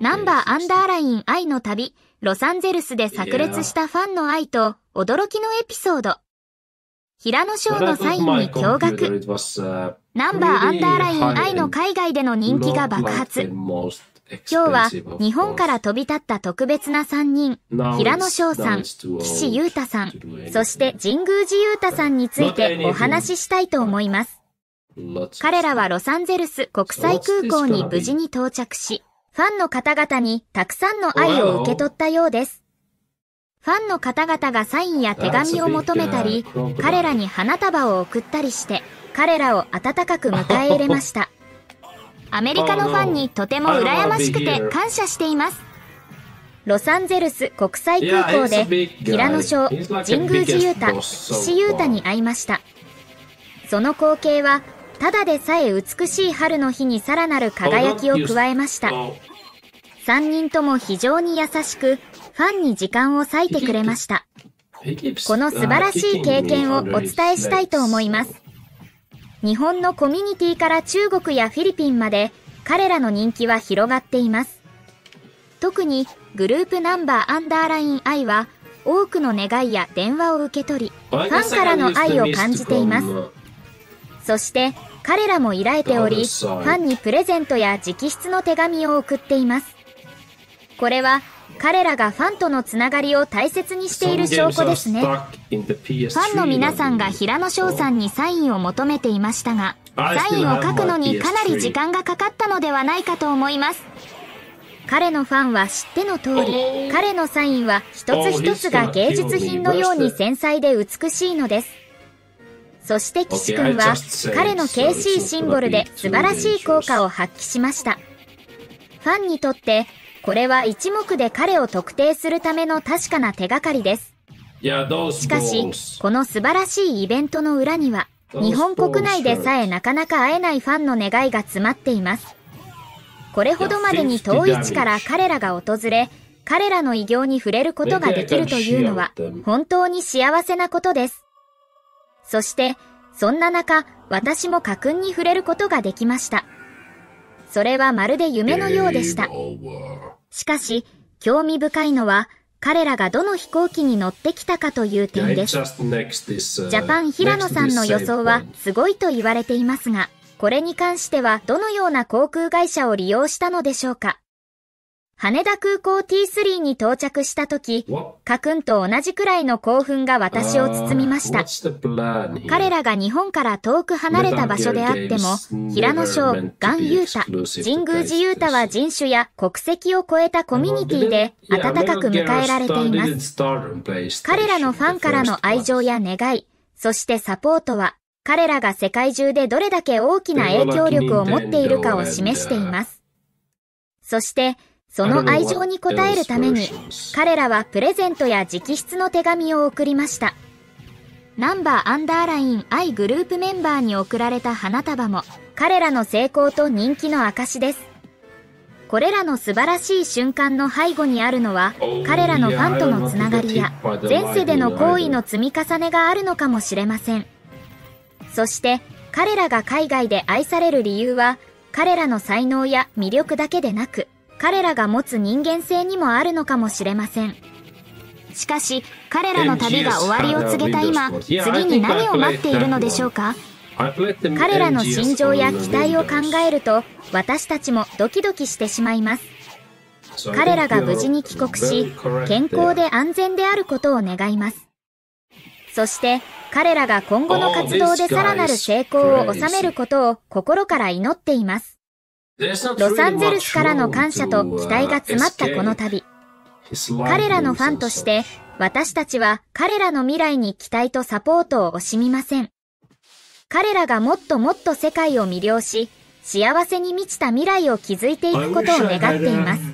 ナンバーアンダーライン愛の旅、ロサンゼルスで炸裂したファンの愛と驚きのエピソード。平野翔のサインに驚愕。ナンバーアンダーライン愛の海外での人気が爆発。今日は日本から飛び立った特別な3人、平野翔さん、岸優太さん、そして神宮寺優太さんについてお話ししたいと思います。彼らはロサンゼルス国際空港に無事に到着し、ファンの方々にたくさんの愛を受け取ったようです。ファンの方々がサインや手紙を求めたり、彼らに花束を送ったりして、彼らを温かく迎え入れました。アメリカのファンにとても羨ましくて感謝しています。ロサンゼルス国際空港で平野翔、神宮寺優太、岸優太に会いました。その光景はただでさえ美しい春の日にさらなる輝きを加えました。3人とも非常に優しく、ファンに時間を割いてくれました。この素晴らしい経験をお伝えしたいと思います。日本のコミュニティから中国やフィリピンまで彼らの人気は広がっています。特にグループナンバーアンダーライン愛は多くの願いや電話を受け取り、ファンからの愛を感じています。そして彼らも依頼ており、ファンにプレゼントや直筆の手紙を送っています。これは彼らがファンとのつながりを大切にしている証拠ですね。ファンの皆さんが平野翔さんにサインを求めていましたが、サインを書くのにかなり時間がかかったのではないかと思います。彼のファンは知っての通り、彼のサインは一つ一つが芸術品のように繊細で美しいのです。そして岸君は彼の KC シンボルで素晴らしい効果を発揮しました。ファンにとってこれは一目で彼を特定するための確かな手がかりです。しかし、この素晴らしいイベントの裏には、日本国内でさえなかなか会えないファンの願いが詰まっています。これほどまでに遠い地から彼らが訪れ、彼らの偉業に触れることができるというのは、本当に幸せなことです。そして、そんな中、私も家訓に触れることができました。それはまるで夢のようでした。しかし、興味深いのは、彼らがどの飛行機に乗ってきたかという点です。ジャパン平野さんの予想はすごいと言われていますが、これに関してはどのような航空会社を利用したのでしょうか。羽田空港 T3 に到着した時、カクンと同じくらいの興奮が私を包みました。彼らが日本から遠く離れた場所であっても、平野翔、ガンユータ、神宮寺ユータは人種や国籍を超えたコミュニティで温かく迎えられています。彼らのファンからの愛情や願い、そしてサポートは、彼らが世界中でどれだけ大きな影響力を持っているかを示しています。そして、その愛情に応えるために、彼らはプレゼントや直筆の手紙を送りました。ナンバーアンダーライン愛グループメンバーに贈られた花束も、彼らの成功と人気の証です。これらの素晴らしい瞬間の背後にあるのは、彼らのファンとのつながりや、前世での行為の積み重ねがあるのかもしれません。そして、彼らが海外で愛される理由は、彼らの才能や魅力だけでなく、彼らが持つ人間性にもあるのかもしれません。しかし、彼らの旅が終わりを告げた今、次に何を待っているのでしょうか。彼らの心情や期待を考えると、私たちもドキドキしてしまいます。彼らが無事に帰国し、健康で安全であることを願います。そして、彼らが今後の活動でさらなる成功を収めることを心から祈っています。ロサンゼルスからの感謝と期待が詰まったこの旅。彼らのファンとして、私たちは彼らの未来に期待とサポートを惜しみません。彼らがもっともっと世界を魅了し、幸せに満ちた未来を築いていくことを願っています。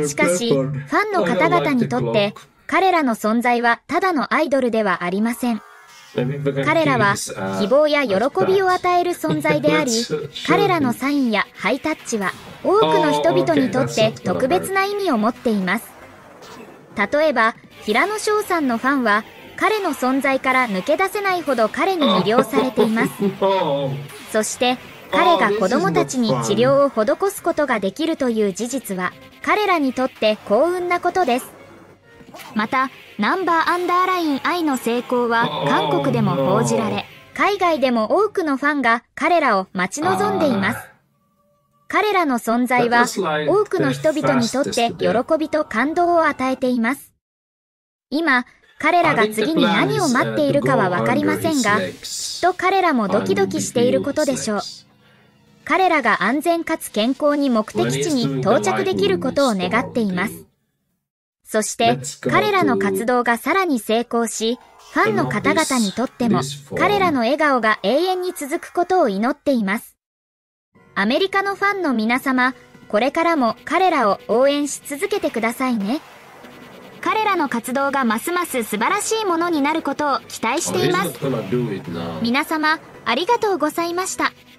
しかし、ファンの方々にとって、彼らの存在はただのアイドルではありません。彼らは希望や喜びを与える存在であり、彼らのサインやハイタッチは多くの人々にとって特別な意味を持っています。例えば、平野翔さんのファンは彼の存在から抜け出せないほど彼に魅了されています。そして、 彼が子供たちに治療を施すことができるという事実は、彼らにとって幸運なことです。また、ナンバーアンダーライン I の成功は韓国でも報じられ、海外でも多くのファンが彼らを待ち望んでいます。彼らの存在は多くの人々にとって喜びと感動を与えています。今、彼らが次に何を待っているかはわかりませんが、きっと彼らもドキドキしていることでしょう。彼らが安全かつ健康に目的地に到着できることを願っています。そして、彼らの活動がさらに成功し、ファンの方々にとっても、彼らの笑顔が永遠に続くことを祈っています。アメリカのファンの皆様、これからも彼らを応援し続けてくださいね。彼らの活動がますます素晴らしいものになることを期待しています。皆様、ありがとうございました。